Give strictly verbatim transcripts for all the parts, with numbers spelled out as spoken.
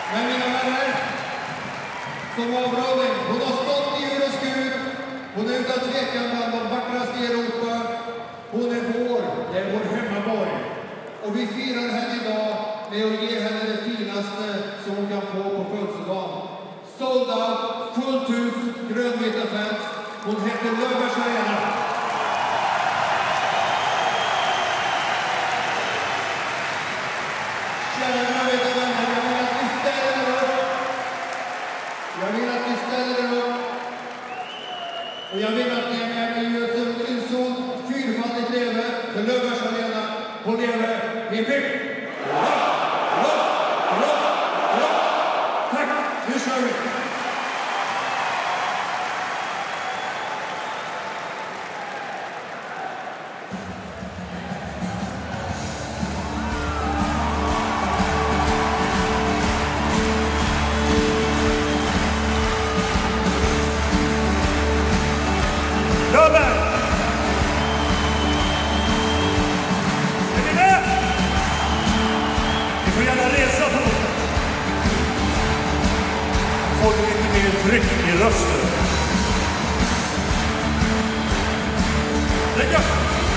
Men mina vänner, som avrundning, hon har stått i ur och skur. Hon är utan tvekan bland de vackraste i Europa. Hon är vår, det är vår hemmaborg. Och vi firar henne idag med att ge henne det finaste som hon kan få på födelsedagen. Sold out, fullt hus, grönvita fans. Hon heter Löfbergs Arena. Kära grönvita vänner, jag vill att ni ställer er upp. Jag vill att ni ställer er upp. Och jag vill att ni är med mig i en insåld fyrfaldigt leve för Löfbergs Arena. Hon lever, hipp hipp! Hurra! Hurra! Hurra! Hurra! Tack, nu kör vi! Löfberg! Är ni med? Ni får gärna resa på något. Får du lite mer tryck i rösten? Lägg upp!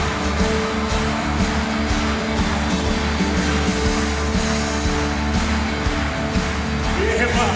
Vi är hemma.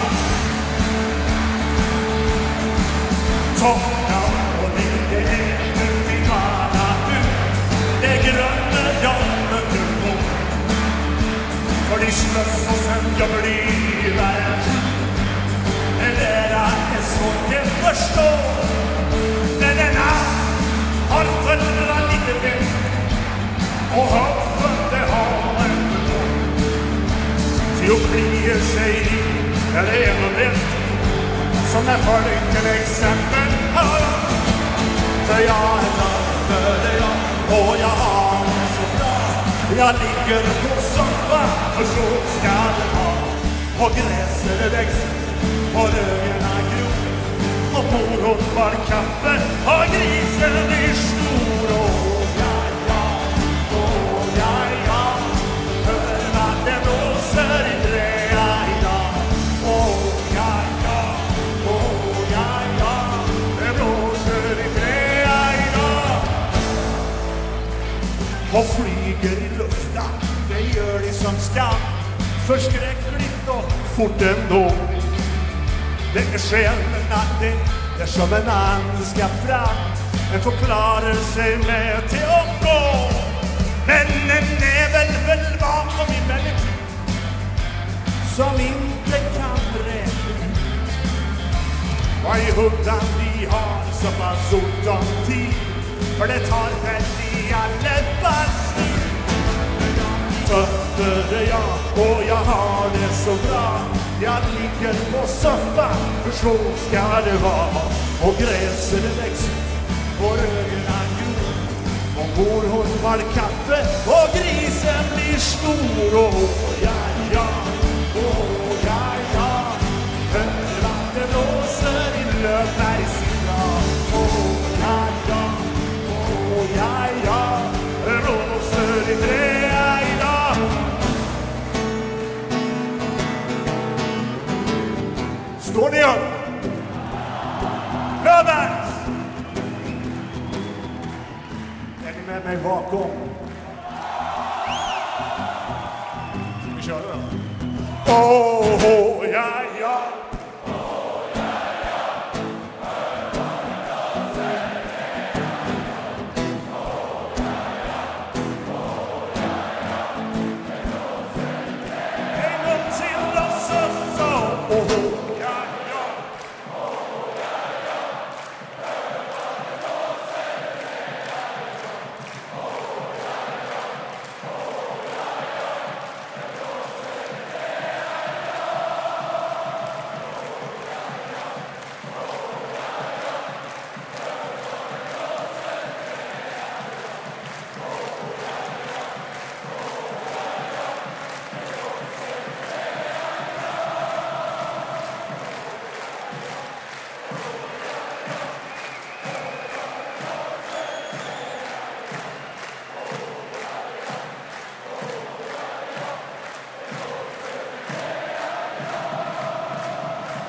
Ta det är nu till vana ut. Det gröna jag möter på. För det slöss och sen jag blir värd. Men det är svårt att förstå. Men denna har förändrat lite bäst. Och hoppen det har en förstånd. Till att bli sig i är det ändå rätt. Som är för vilken exempel har jag. För jag är för dig och jag har det så bra. Jag ligger på soffan för så ska det vara. Och gräset växer och rögarna gror. Och morgon var kaffe och grisen är stor. Och ja, ja, och ja, ja. Hör vad det blåser i träa idag. Och ja, ja, och ja, ja. Det blåser i träa. Och flyger i luften, det gör det som skam. Förskräckligt och fort ändå. Det är själv att det är som en and ska fram. En förklarar sig med till att gå. Men en nävel väl bakom i människa som inte kan räkna ut. Vad i huddan vi har så pass ont om tid. För det tar väl i alla fall slut. Fötter jag och jag har det så bra. Jag ligger på soffan, för så ska det vara. Och gräset växer och rögarna gror. Och mor hon var kaffe och grisen blir stor. Och ja, ja, och ja, ja. Hör vad det blåser i Löfbergs Arena. Och ja, ja. Oh, ja, ja, det blåser i träa idag. Står ni upp? Löfberg! Är ni med mig bakom? Ska vi köra då? Oh, oh.